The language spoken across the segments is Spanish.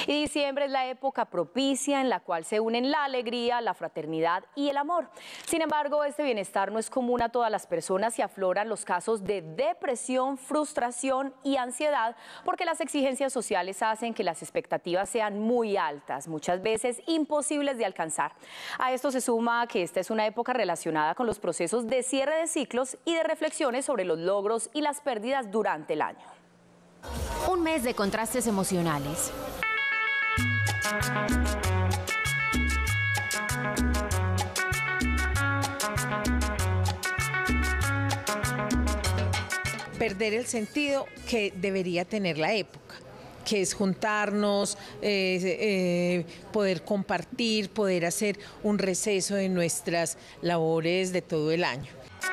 Y diciembre es la época propicia en la cual se unen la alegría, la fraternidad y el amor. Sin embargo, este bienestar no es común a todas las personas y afloran los casos de depresión, frustración y ansiedad porque las exigencias sociales hacen que las expectativas sean muy altas, muchas veces imposibles de alcanzar. A esto se suma que esta es una época relacionada con los procesos de cierre de ciclos y de reflexiones sobre los logros y las pérdidas durante el año. Un mes de contrastes emocionales. Perder el sentido que debería tener la época, que es juntarnos, poder compartir, poder hacer un receso de nuestras labores de todo el año.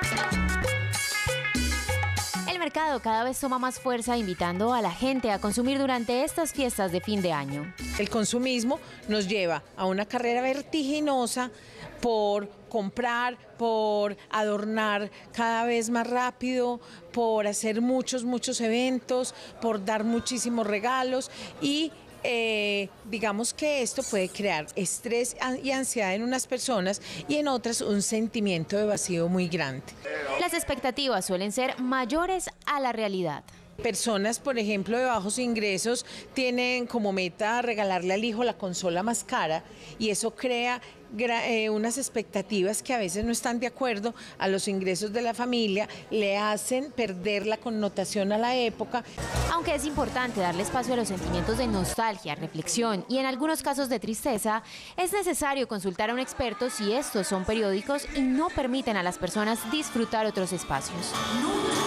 El mercado cada vez toma más fuerza, invitando a la gente a consumir durante estas fiestas de fin de año. El consumismo nos lleva a una carrera vertiginosa por comprar, por adornar cada vez más rápido, por hacer muchos eventos, por dar muchísimos regalos y digamos que esto puede crear estrés y ansiedad en unas personas y en otras un sentimiento de vacío muy grande. Las expectativas suelen ser mayores a la realidad. Personas, por ejemplo, de bajos ingresos tienen como meta regalarle al hijo la consola más cara y eso crea unas expectativas que a veces no están de acuerdo a los ingresos de la familia, le hacen perder la connotación a la época. Aunque es importante darle espacio a los sentimientos de nostalgia, reflexión y en algunos casos de tristeza, es necesario consultar a un experto si estos son periódicos y no permiten a las personas disfrutar otros espacios.